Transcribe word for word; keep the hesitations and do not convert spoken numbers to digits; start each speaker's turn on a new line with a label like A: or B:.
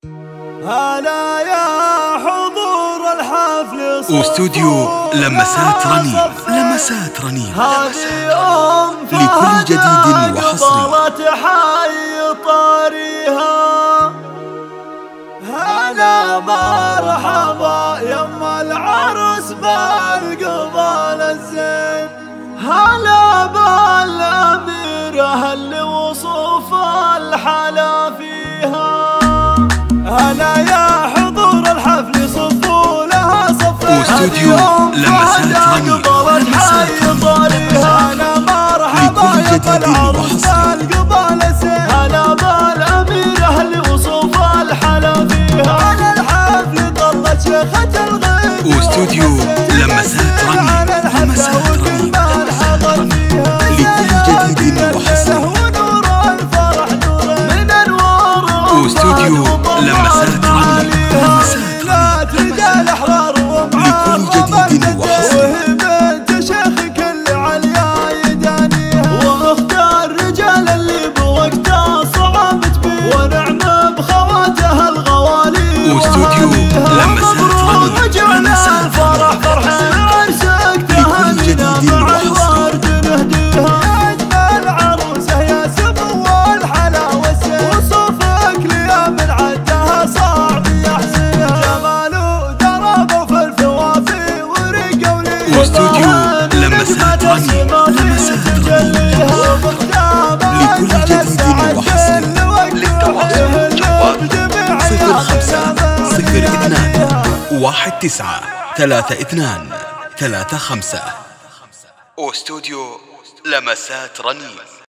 A: هلا يا حضور الحفل
B: واستوديو لمسات رنين. لمسات رنين
A: لكل
B: جديد وحصري.
A: حي طاريها هلا مرحبا يما العرس بالقبال الزين، هلا بالأميرة اللي وصوف الحلا فيها، هلا يا حضور الحفل صفوا لها صفين.
B: واستوديو لمسات رنين. لمسات رنين
A: هلا مرحبا يا العرس بالقبال الزين، هلا بالأميرة اللي وصوف الحلا فيها، على الحفل ضلت شيخة الغيب.
B: واستوديو لمسات رنين. لمسات رنين لكل جديد وحصري. واستوديو لمسات رنين. لمسات
A: رجال احرار
B: لكل جديد وحصري.
A: بنت شيخك اللي عليا يدانيها، واختار الرجال اللي بوقتها صعبت بيه، ونعم بخواتها الغوالي.
B: واستوديو لمسات رنين.
A: لمسات فرح فرحين عرسك تهنينا مع الورد نهديها، اجمل عروسه يا سمو والحلا والزين، وصوفك ليا من عدها صعب يحسنها، جماله دربه في الفوافي ورقه وليه.
B: واستوديو لمسات رنين. لمسات رنين لكل جديد وحصري. للتواصل جوال صفر خمسة صفر اثنان واحد تسعة ثلاثة اثنان ثلاثة خمسة. واستوديو لمسات رنين.